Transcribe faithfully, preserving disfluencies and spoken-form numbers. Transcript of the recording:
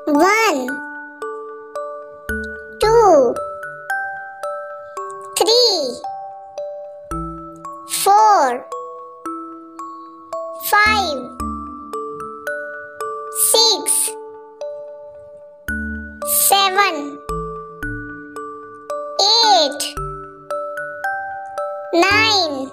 One, two, three, four, five, six, seven, eight, nine,